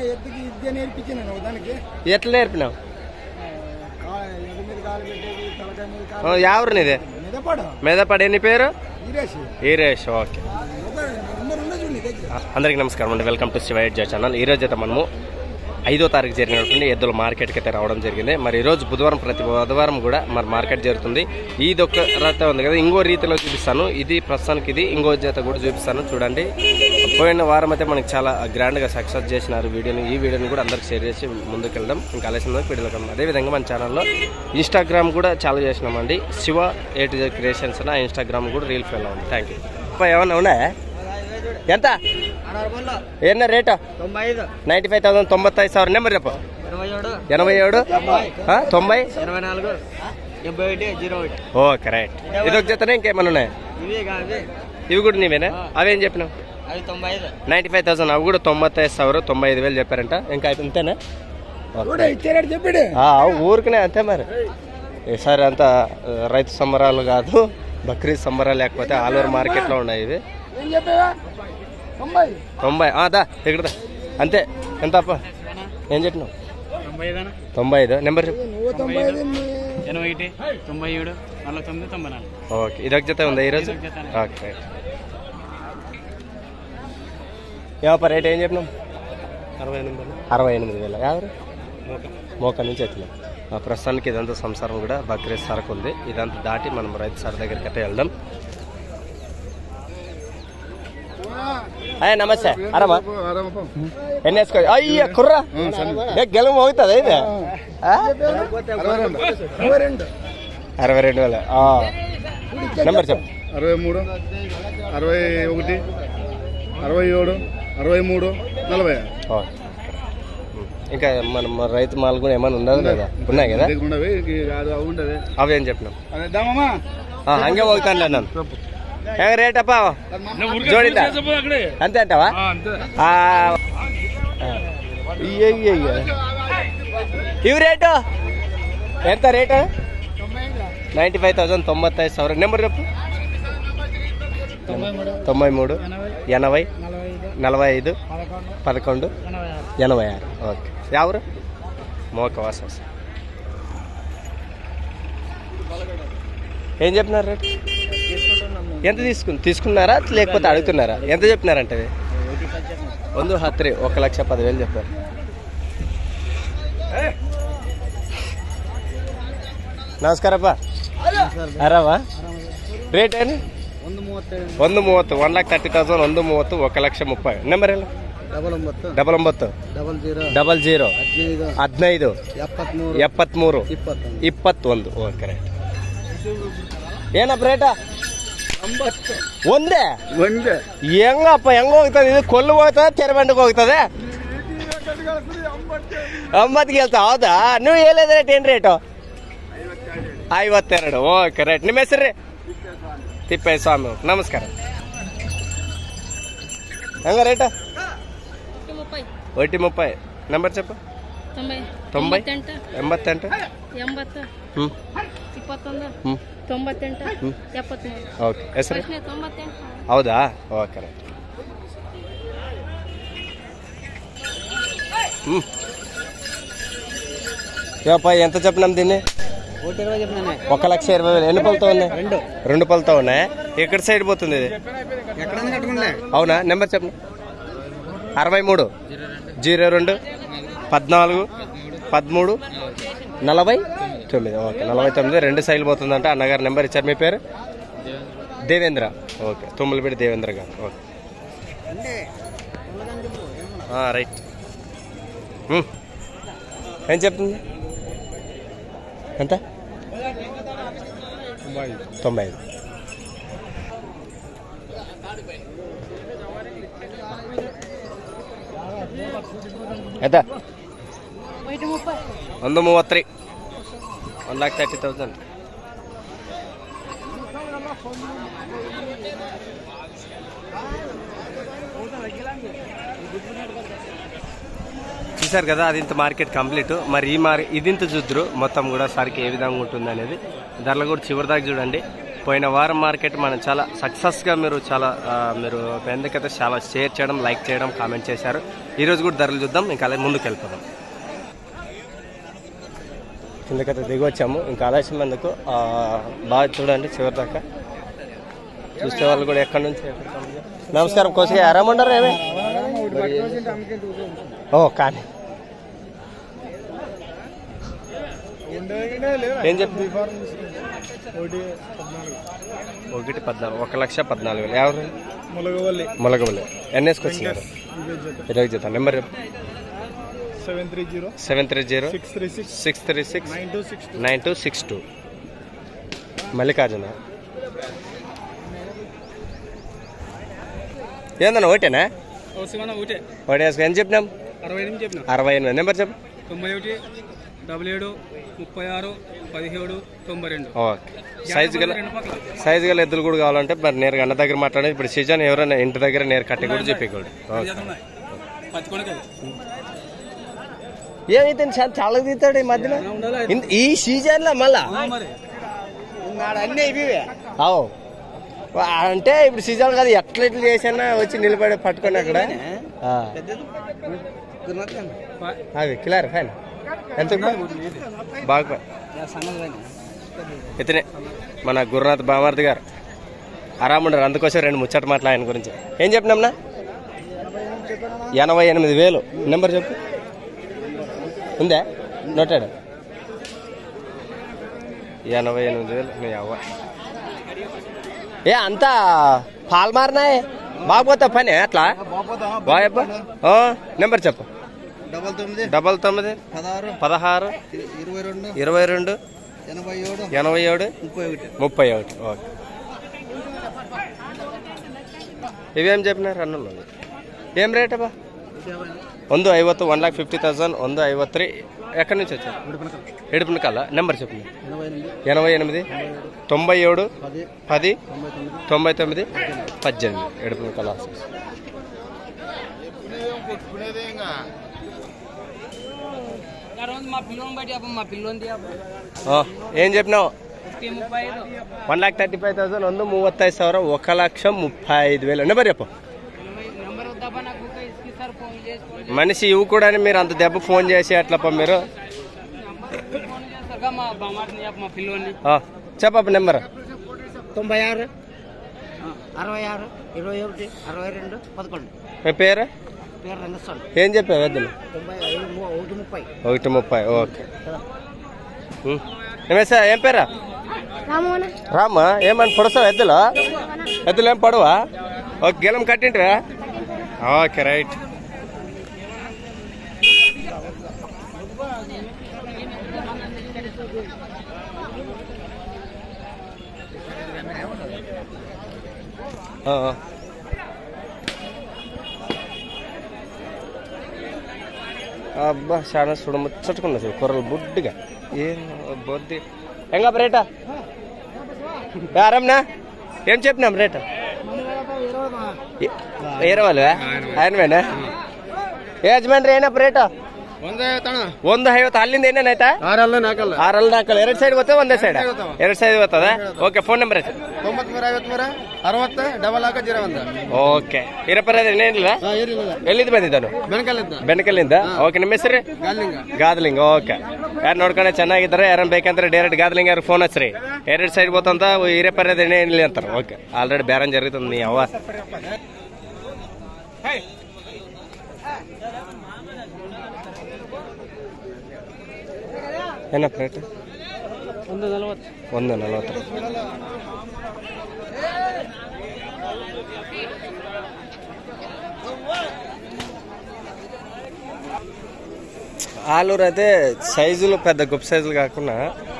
ఎట్లా నేర్పినావు? ఎవరు నీది? మెదపాడు. ఎన్ని పేరు? ఈరేష్. ఓకే. అందరికీ నమస్కారం అండి. Welcome to Shiva edge channel. ఈరోజు అయితే మనము 5వ తారీఖు జరిగినటువంటి ఎద్దుల మార్కెట్కి అయితే రావడం జరిగింది. మరి ఈరోజు బుధవారం, ప్రతి బుధవారం కూడా మరి మార్కెట్ జరుగుతుంది. ఇది ఒక రత ఉంది కదా, ఇంకో రీతిలో చూపిస్తాను. ఇది ప్రస్తుతానికి ఇది ఇంకో జత కూడా చూపిస్తాను. చూడండి, పోయిన వారం అయితే మనకి చాలా గ్రాండ్గా సక్సెస్ చేసినారు వీడియోని. ఈ వీడియోని కూడా అందరికి షేర్ చేసి ముందుకు వెళ్ళడం ఇంకా ఆలస్యం వీడియోలో కలడం. అదేవిధంగా మన ఛానల్లో ఇన్స్టాగ్రామ్ కూడా చాలా చేసినామండి. Shiva A to Z creations అని ఇన్స్టాగ్రామ్ కూడా రీల్ ఫెయిల్ ఉంది. Thank you. ఏమన్నా ఉన్నాయా? ఎంత ఏనా రేటు? 95,000. 95,000. నెంబర్ చెప్పు. 87 90 24 ఓకే రైట్. ఇదొక జతనే, ఇంకేమన్నా ఉన్నాయా? ఇవి కూడా నీవేనా? అవేం చెప్పినావు? 95,000. అవి కూడా 95,000. 95,000 చెప్పారంట. ఇంకా అంతేనా? ఊరికనే అంతే మరి. ఈసారి అంతా రైతు సంబరాలు కాదు, బక్రీద్ సంబరాలు, లేకపోతే ఆల్ ఓవర్ మార్కెట్లో ఉన్నాయి ఇవి. 90 దా ఇక్కడ అంతే. ఎంత అప్ప ఏం చెప్పినావు? 95. నెంబర్ చెప్పు. 87 49 94. ఓకే. ఇదొక జత ఉందా ఈరోజు? ఓకే. ఏమప్ప రేట్ ఏం చెప్పినాం? 68,000. ఎవరు? మోక నుంచి వచ్చినాం. ప్రస్తుతానికి ఇదంతా సంసారం కూడా బక్రీద్ సరుకు ఉంది. ఇదంతా దాటి మనం రైతు సార్ దగ్గరికి అయితే వెళ్దాం. నమస్తే. ఆరామా? ఎన్ని వేసుకో? అయ్య కుర్రా గెలం అవుతుంది. అయితే 62,000. నెంబర్ చెప్పు. 63 61 67 63 40. ఇంకా మనం రైతు మాల్ కూడా ఏమైనా ఉండదు కదా? ఉన్నాయి కదా అవి ఏం చెప్పినాం? హంగే పోతాను నన్ను. రేట్ అప్ప జోడిందా? అంతే అంటావా? ఇవి రేటు ఎంత? రేటు 95,000. 95,000. నెంబర్ చెప్పు. 93 80 45 11 86. ఓకే. ఎవరు? మోక వాసస్. ఏం చెప్పినారు రేటు? ఎంత తీసుకున్నారా లేకపోతే అడుగుతున్నారా? ఎంత చెప్పినారంటే? 1,10,000 చెప్పారు. నమస్కారం అప్ప. అరావా? రేట్ ఏంటి? 130. 1,30,000. 130. 1,30,000. నెంబర్ ఎలా? 99 00 15 73 21. Okay right. ಏನಪ್ಪ ರೇಟ? ಒಂದೇ ಹೆಂಗಪ್ಪ? ಹೆಂಗ ಹೋಗ್ತದೆ ಇದು? ಕೊಲ್ಲು ಹೋಗ್ತದೆ, ತೆರಬಂಡಿಗೆ ಹೋಗ್ತದೆ. 80 ಹೇಳ್ತಾ? ಹೌದಾ? ನೀವು ಹೇಳಿದ ರೇಟ್ ಏನು ರೇಟು? 52. Okay right. ನಿಮ್ಮ ಹೆಸರು? ತಿಪ್ಪೇಸ್ವಾಮಿ. ನಮಸ್ಕಾರ. ಹೆಂಗ ರೇಟ? 130. నెంబర్ చెప్పు. 90 88 80 21 98 73. ఓకే. ಹೆಸರು? ಹೌದಾ? Okay right. ఏపా ఎంత చెప్పినాం దీన్ని? 1,20,000. ఎన్ని పళ్ళతో ఉన్నాయి? 2 పళ్ళతో ఉన్నాయా? ఎక్కడ సైడ్ పోతుంది ఇది? అవునా? నెంబర్ చెప్పండి. 63 02 14 13 49. ఓకే 49. 2 సైడ్లు పోతుందంట. అన్నగారు నెంబర్ ఇచ్చారు. మీ పేరు? దేవేంద్ర. ఓకే. తుమ్మలపేట దేవేంద్ర గారు. Okay right. ఏం చెప్తుంది? ఎంత? 95. ఎంత? 130. 1,30,000. చూసారు కదా, అది ఇంత మార్కెట్ కంప్లీట్. మరి ఈ ఇది ఇంత చూద్దరు మొత్తం కూడా సరికి ఏ విధంగా ఉంటుంది అనేది. ధరలు కూడా చివరి దాకా చూడండి. పోయిన వారం మార్కెట్ మనం చాలా సక్సెస్గా మీరు ఎందుకైతే చాలా షేర్ చేయడం, లైక్ చేయడం, కామెంట్ చేశారు. ఈరోజు కూడా ధరలు చూద్దాం. ఇంకా అలాగే ముందుకు వెళ్ళిపోదాం. కిందకైతే దిగి వచ్చాము. ఇంకా ఆలస్యం ఎందుకు, బాగా చూడండి చివరి దాకా. చూసే వాళ్ళు కూడా ఎక్కడి నుంచి. నమస్కారం కోసిగా ఆరామంటారు ఏమే కానీ ఏం చెప్తుంది? 1,14,000 1,14,000 ఎవరు? మొలగవల్లి. ఎన్ఎస్కి వచ్చినారు 20 జత. నెంబర్ 730-636-9262 మల్లికార్జున. ఏందన్నా ఒకటేనా? ఒకటే ఎంత చెప్పినాం? 68. నెంబర్ చెప్పు. 91-77-36-17-92. ఓకే. సైజు గల ఎద్దులు కూడా కావాలంటే మరి నేరుగా అన్న దగ్గర మాట్లాడి. ఇప్పుడు సీజన్ ఎవరైనా ఇంటి దగ్గర నేరు కట్టి కూడా చెప్పేకూడదు. ఏమైతే చాలా తీస్తాడు ఈ మధ్యలో ఈ సీజన్ లో మళ్ళా అంటే ఇప్పుడు సీజన్ కాదు, ఎట్లా చేసినా వచ్చి నిలబడి పట్టుకొని అక్కడ అవి క్లియర్ ఫైన్. ఎంత బాగా ఇతనే మన గురునాథ్ బామార్ది గారు ఆరాముండరు. అందుకోసం 2 ముచ్చట మాటలు ఆయన గురించి. ఏం చెప్పినాంనా? 88,000. నెంబర్ చెప్పు. ఉందా నోటాడు? 88,000. నీ అవ్వ అంతా పాలు మారినాయి. బాగుపోతా పని అట్లా బాయబ్బా. నెంబర్ చెప్పు. 99-16-22-87-31. ఓకే. ఇవేం చెప్పినారు అన్నులు? ఏం రేట్ అబ్బా? 150 1,50,000 153. ఎక్కడి నుంచి వచ్చారు? ఎడుపునకల్ల. నెంబర్ చెప్పు. 88-97-10-99-18. ఎడుపునకల్ల. ఏం చెప్పినావు? 1,35,000 135,000 1,35,000. నెంబర్ చెప్పు. మనిషి ఇవి కూడా మీరు అంత దెబ్బ ఫోన్ చేసి అట్లా మీరు చెప్ప. నెంబర్ 96-66-21-62-11. మీ పేరు? ఏం చెప్పావు వద్దులు? 130. ఓకే. ఏం పేరా? రామా. ఏమని పొడసావు ఎద్దులు? ఎద్దులు ఏం పడవా? ఓకే. గెలం కట్టింటివా? Okay right. అబ్బా చాలా చూడ ముచ్చట్టుకున్నా చూడు. కూరలు బుడ్డిగా ఏం బొద్ది. ఎంగా రేటా? ఆరామ్నా? ఏం చెప్పినాం రేటు? 20 ఆయనవేనా? ఏ ಯಜಮಾನ್ರಿ ಏನಪ್ಪ ರೇಟ್? 150. ಅಲ್ಲಿಂದ ಏನೇನಾಯ್ತಾ? 6 ನಾಲ್ಕಲ್ಲ 2 ಸೈಡ್ ಗೊತ್ತ ಒಂದೇ ಸೈಡ್ 2 ಸೈಡ್ ಗೊತ್ತದ. ಓಕೆ. ಫೋನ್ ನಂಬರ್ ಐತೆ 935360 ಓಕೆ. ಇರಪ್ಪರ ಏನಿಲ್ಲ. ಎಲ್ಲಿಂದ ಬಂದಿದ್ದಾನು? ಬೆನಕಲ್ಲಿಂದ. ಓಕೆ. ನಿಮ್ಮ ಹೆಸರು? ಗಾದಲಿಂಗ್. ಓಕೆ. ಯಾರು ನೋಡ್ಕೊಂಡೆ ಚೆನ್ನಾಗಿದ್ದಾರೆ, ಯಾರನ್ನ ಬೇಕಂದ್ರೆ ಡೈರೆಕ್ಟ್ ಗಾದಲಿಂಗ್ ಯಾರು ಫೋನ್ ಹಚ್ಚ್ರಿ. 2 ಸೈಡ್ ಗೊತ್ತಂತ ಹಿರೇಪರ್ಯದ ಏನಿಲ್ಲ ಅಂತಾರೆ. ಓಕೆ. ಆಲ್ರೆಡಿ ಬೇರೆ ಜరుగుతుంది ನೀ ಅವ. ಏನಪ್ಪ ರೇಟ್? 140. ఆలూరు అయితే సైజులు పెద్ద గొప్ప సైజులు కాకుండా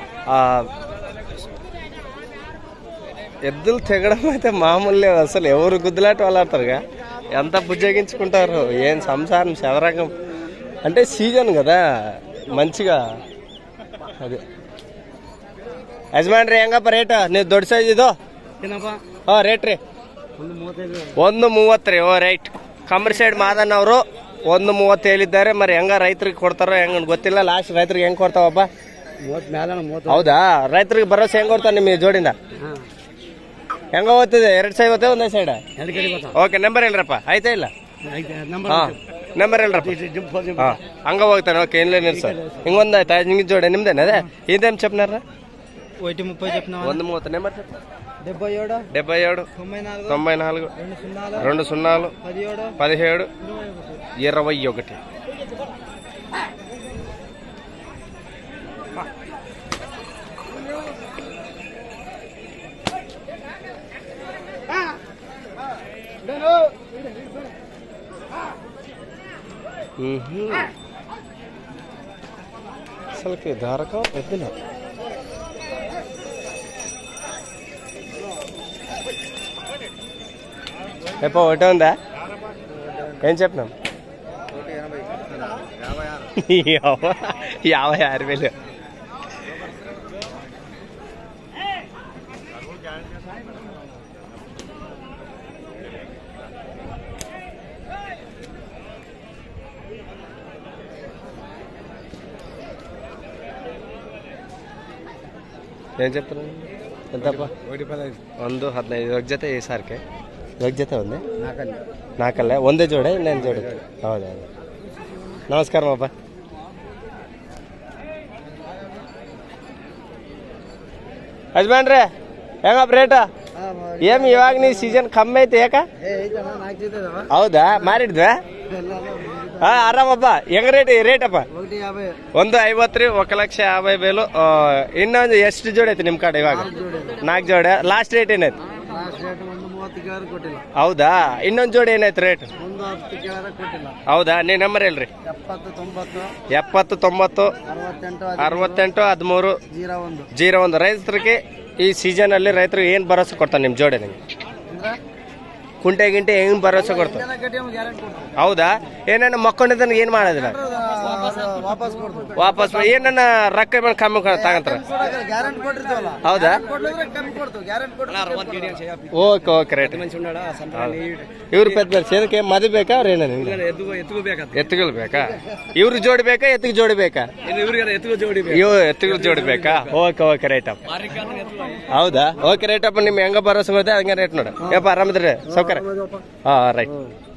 ఎద్దులు తెగడం అయితే మామూలు లేవు అసలు. ఎవరు గుద్దులాట వాళ్ళు ఆడతారుగా, ఎంత బుజ్జగించుకుంటారు. ఏం సంసారం శవరకం అంటే సీజన్ కదా మంచిగా. ಅದೇ ಯಜಮಾನ್ರಿ ಹೆಂಗಪ್ಪ ರೇಟ್? ನೀವು ದೊಡ್ಡ ಸೈಜ್ ಇದು ರೇಟ್ ರೀ 130 ರೀ. Oh right. ಕಮ್ರಿ ಸೈಡ್ ಮಾದಣ್ಣ ಅವರು 130 ಹೇಳಿದ್ದಾರೆ. మరి ಹೆಂಗ ರೈತರಿಗೆ ಕೊಡ್ತಾರೋ ಹೆಂಗ ಗೊತ್ತಿಲ್ಲ. ಲಾಸ್ಟ್ ರೈತರಿಗೆ ಹೆಂಗ್ ಕೊಡ್ತಾವಪ್ಪ? ಹೌದಾ? ರೈತರಿಗೆ ಭರವಸೆ ಹೆಂಗ್ ಕೊಡ್ತಾರ ನಿಮ್ಮ ಜೋಡಿಂದ? ಹೆಂಗ ಹೋಗ್ತದೆ? 2 ಸೈಡ್ ಹೋಗ್ತದೆ, ಒಂದೇ ಸೈಡ್? ಓಕೆ, ನಂಬರ್ ಹೇಳ್ರಪ್ಪ. ಆಯ್ತಾ ಇಲ್ಲ? ನಂಬರ್ ಹೇಳ್ರಪ್ಪ. ಹಂಗ ಹೋಗ್ತಾನೆ. Okay, ಏನ್ಲೇನಿಲ್ಲ sir. ಹಿಂಗೊಂದು ಆಯ್ತಾ? ಹಿಂಗೆ ಜೋಡೆ ನಿಮ್ದೇನ? ಅದೇ ಇದೇನು చెప్పినారా? 130 నెంబర్ చెప్పు. 77 94 20 17 21. అసలుకి ధారకం ఎద్దున ఎప్పో ఒకటే ఉందా? ఏం చెప్పినాం? 56,000. ఏం చెప్తున్నాను? ఎంతప్ప? 115 ఒక ಜೊತೆ ಈ ಸಾರ್ಕೆ ఒక ಜೊತೆ ಒಂದೇ ನಾಲ್ಕಲ್ಲೇ ಒಂದೇ ಜೋಡೆ ಇನ್ನೇನು ಜೋಡಿ? ಹೌದೌದು. ನಮಸ್ಕಾರ ಅಪ್ಪ. ಯಜಮಾನ್ರೆ ಹೆಂಗಪ್ಪ ರೇಟ? ಏಮ್ ಇವಾಗ ನೀ ಸೀಸನ್ ಕಮ್ಮಿ ಐತೆ ಯಾಕ? ಹೌದಾ, ಮಾರಿದ್ವಾ? ಹಾ, ಆರಾಮಪ್ಪ. ಹೆಂಗ ರೇಟಪ್ಪ? 150 ರೀ, 1,50,000. ಇನ್ನೊಂದು ಎಷ್ಟು ಜೋಡಿ ಐತಿ ನಿಮ್ ಕಡೆ ಇವಾಗ? 4 ಜೋಡಿ. ಲಾಸ್ಟ್ ರೇಟ್ ಏನೈತಿ? ಹೌದಾ, ಇನ್ನೊಂದು ಜೋಡಿ ಏನೈತಿ ರೇಟ್? ಹೌದಾ, ನೀ ನಂಬರ್ ಹೇಳ್ರಿ. 70 90 68 13 01. ರೈತರಿಗೆ ಈ ಸೀಸನ್ ಅಲ್ಲಿ ರೈತರು ಏನ್ ಭರೋಸೆ ಕೊಡ್ತಾರೆ ನಿಮ್ ಜೋಡಿ? ನಿಮ್ಗೆ ಕುಂಟೆ ಗಿಂಟೆ ಹೆಂಗ್ ಭರೋಸೆ ಕೊಡ್ತಾರೆ? ಹೌದಾ, ಏನೇನು ಮಕ್ಕೊಂಡಿದ್ದಾನ ಏನ್ ಮಾಡೋದಿಲ್ಲ? ವಾಪಸ್ ಏನನ್ನ ರೊಕ್ಕ ಕಮ್ಮಿ ತಗಂತಾರ? ಹೌದಾ, ಓಕೆ ಓಕೆ ರೈಟ್. ಇವ್ರು ಪೆದ್ದ ಸೇದಕ್ಕೆ ಮದು ಬೇಕಾ ಅವ್ರ ಏನ? ಎತ್ತುಗಳು ಬೇಕಾ? ಇವ್ರ ಜೋಡಿ ಬೇಕಾ ಎತ್ತಿಗೆ ಜೋಡಿ ಬೇಕಾ? ಇವ್ ಎತ್ತುಗಳು ಜೋಡಿ ಬೇಕಾ? ಓಕೆ ಓಕೆ ರೈಟ್ ಅಪ್ಪ. ಹೌದಾ, ಓಕೆ ರೈಟ್ ಅಪ್ಪ. ನಿಮ್ ಹೆಂಗ ಭರೋಸೆ ಹೋದ ಹಂಗ ರೇಟ್ ನೋಡ. ಯಪ್ಪ ಆರಾಮದ್ರಿ ಸೌಕರ್ಯ? ಹಾ ರೈಟ್.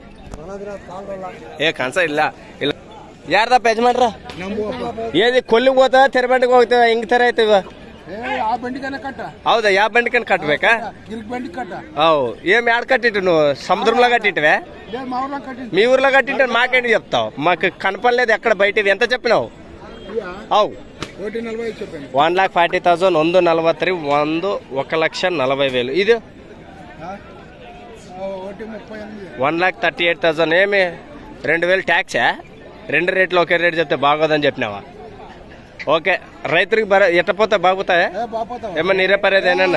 ಏ ಕನ್ಸ ಇಲ್ಲ ಇಲ್ಲ. ಯಾರ್ದಪ್ಪ ಯಜಮಾನ್ರ? ಏದಿ ಕೊಲ್ಲಿಗೆ ಹೋಗ್ತದ ತೆರಬಂಡಿಗೆ ಹೋಗ್ತದ? ಹಿಂಗ್ ತರ ಐತವ? ಹೌದಾ, ಯಾವ ಬಂಡಿಕನ್ ಕಟ್ಬೇಕಾ? అవు ఏం యాడ్ కట్టిట్టు? సముద్రంలో కట్టిట్వే? మీ ఊర్లో కట్టింటే మాకేంటి చెప్తావు? మాకు కనపడలేదు ఎక్కడ బయట. ఎంత చెప్పినావు? అవు 1,40,000 143 1,40,000. ఇది 1,38,000. ఏమి 2,000 ట్యాక్సా? 2 రేట్లు ఒకే రేటు చెప్తే బాగోదని చెప్పినావా? ఓకే, రైతులకు ఎట్టపోతా బాగుతాయా? ఏమన్నా నిరపరేది ఏమన్నా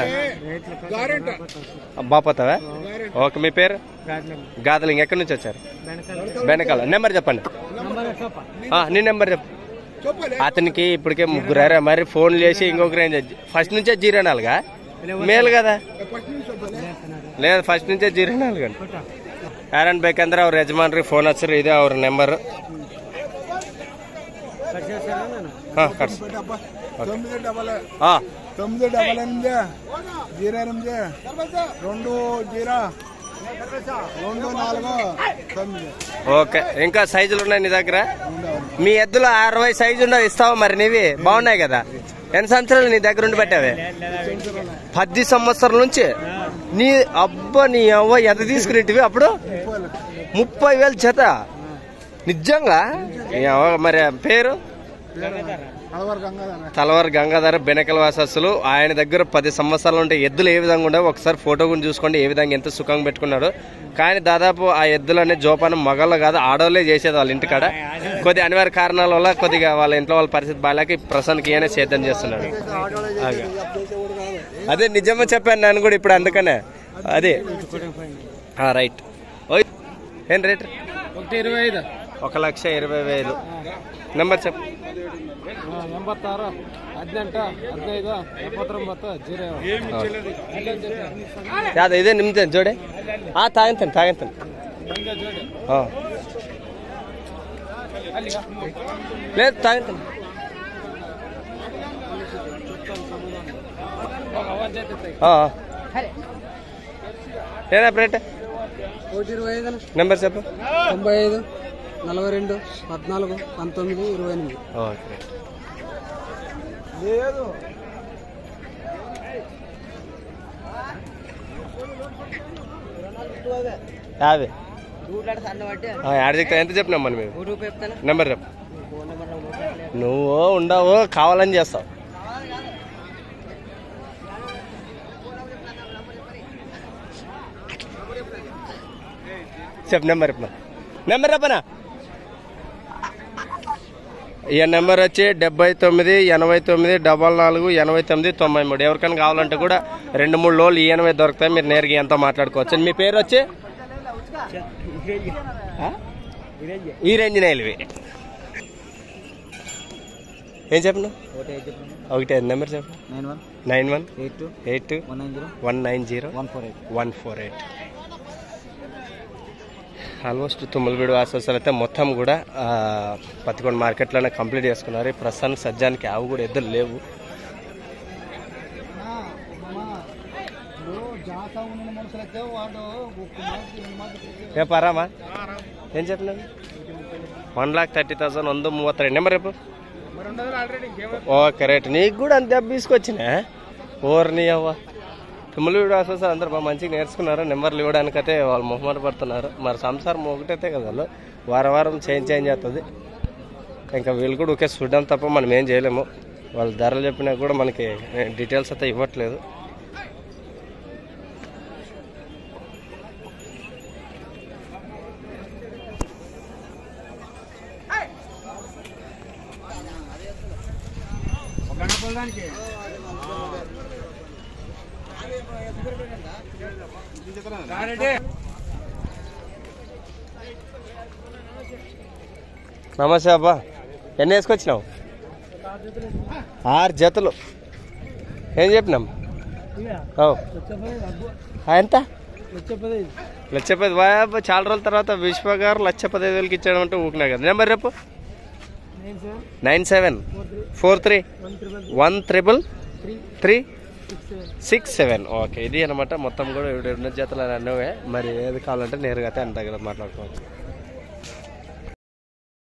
బాపోతావా? ఓకే, మీ పేరు? గాదలింగ్. ఎక్కడి నుంచి వచ్చారు? బెనకాల. నెంబర్ చెప్పండి. నీ నెంబర్ చెప్పు. అతనికి ఇప్పటికే 3 మరి ఫోన్ చేసి ఇంకొక రేంజ్ ఫస్ట్ నుంచే 04గా మేలు కదా? లేదు, ఫస్ట్ నుంచే 04 ಯಾರನ್ ಬೇಕಂದ್ರೆ ಅವ್ರ ಯಜಮಾನ್ರಿಗೆ ಫೋನ್ ಹಚ್ಚ್ರಿ. ಇದೆ ಅವ್ರ ನಂಬರ್. ಹಾಂ ಕಟ್ಸಿ. 988 ఓకే. ఇంకా సైజులు ఉన్నాయి నీ దగ్గర? మీ ఎద్దులో 60 సైజు ఉండవు, ఇస్తావా మరి? నీవి బాగున్నాయి కదా? ఎన్ని సంవత్సరాలు నీ దగ్గర ఉండి పెట్టావే? 10 సంవత్సరాల నుంచి. నీ అబ్బా, నీ అవ్వ ఎంత తీసుకునేటివి అప్పుడు? 30,000 జత. నిజంగా? మరి పేరు? తలవారు గంగాధర, బెనకల వాసస్సులు. ఆయన దగ్గర 10 సంవత్సరాలు ఉంటే ఎద్దులు ఏ విధంగా ఉండవు ఒకసారి ఫోటో గురించి చూసుకోండి. ఏ విధంగా ఎంత సుఖంగా పెట్టుకున్నాడు. కానీ దాదాపు ఆ ఎద్దులనే జోపానం మగళ్ళు కాదు, ఆడవాళ్ళే చేసేది వాళ్ళ ఇంటికాడ. కొద్ది అనివార్య కారణాల వల్ల కొద్దిగా వాళ్ళ ఇంట్లో వాళ్ళ పరిస్థితి బాగాలేక ప్రస్తుతానికి ఈయనే సేద్యం చేస్తున్నాడు. అదే నిజమే చెప్పాను నేను కూడా ఇప్పుడు, అందుకనే అదే రైట్. ఏం రేట్? 1,20,000. నెంబర్ చెప్పు. 86 18 15 79 ಯಾವ್ದು ಇದೆ ನಿಮ್ದು ಜೋಡಿ? ತಾಗಂತಾನೆ లేదు ತಾಗಂತಾನೆ. ఏనా రేట్ 125 నెంబర్ చెప్పు. 95 42 14 19 28. ఓకే. లేదు యాభై యాడ్ చెప్తా. ఎంత చెప్పినాం మనం మేము? నెంబర్ చెప్పు. నువ్వు ఉండవు కావాలని చేస్తావు. చెప్పు నెంబర్ చెప్పు. నెంబర్ చెప్పనా? ఈ నెంబర్ వచ్చి 79 89 44 89 93. ఎవరికైనా కావాలంటే కూడా 2-3 లోలు ఈఎన్వై దొరుకుతాయి. మీరు నేరుగా ఎంతో మాట్లాడుకోవచ్చు. మీ పేరు వచ్చి ఈ రేంజ్ నేలివి. ఏం చెప్పను? 1 నెంబర్ చెప్పు. 91 82 190 148. ఆల్మోస్ట్ తుమ్మలబీడు వాసోసాలు అయితే మొత్తం కూడా పత్తికొండ మార్కెట్లోనే కంప్లీట్ చేసుకున్నారు. ప్రస్తుతానికి సజ్జానికి ఆవు కూడా ఎద్దులు లేవు. రేపారామా ఏం చెప్పినాను? 1,30,000 132. నెంబర్ రేపు. Okay right. నీకు కూడా అంతే తీసుకొచ్చినా ఓర్ని అవ్వ. తుమ్మలబీడు వాసోసాలు అందరు బాగా మంచిగా నేర్చుకున్నారు. నెంబర్లు ఇవ్వడానికైతే వాళ్ళు మొహమాట పడుతున్నారు. మరి సంసారం ఒకటైతే కదా వాళ్ళు వారం చేంజ్ అవుతుంది. ఇంకా వీళ్ళు కూడా ఒకే చూడడం తప్ప మనం ఏం చేయలేము. వాళ్ళు ధరలు చెప్పినా కూడా మనకి డీటెయిల్స్ అయితే ఇవ్వట్లేదు. నమస్తే అబ్బా. ఎన్ని వేసుకొచ్చినావు? 6 జతలు. ఏం చెప్పినాం? ఎంత? 1,15,000. బాబా చాలా రోజుల తర్వాత విశ్వ గారు 1,15,000కి ఇచ్చాడంటే ఊకినా కదా. నెంబర్ రేపు. 97 43 133 67. ఓకే. ఇది అనమాట మొత్తం కూడా 2 జతలు అన్నవే. మరి ఏది కావాలంటే నేరుగా అయితే ఆయన దగ్గర మాట్లాడుకోవచ్చు.